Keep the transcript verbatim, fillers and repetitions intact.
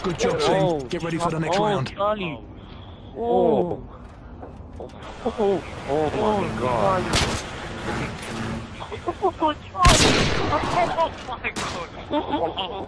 Good job, team. Get ready for the next oh, round. Charlie. Oh. Oh, oh, oh my god. Oh, Charlie. Oh my god.